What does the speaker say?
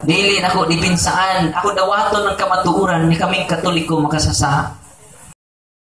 Dili na ako dipinsaan. Ako dawaton ng kamatuuran ni kaming Katoliko makasasa.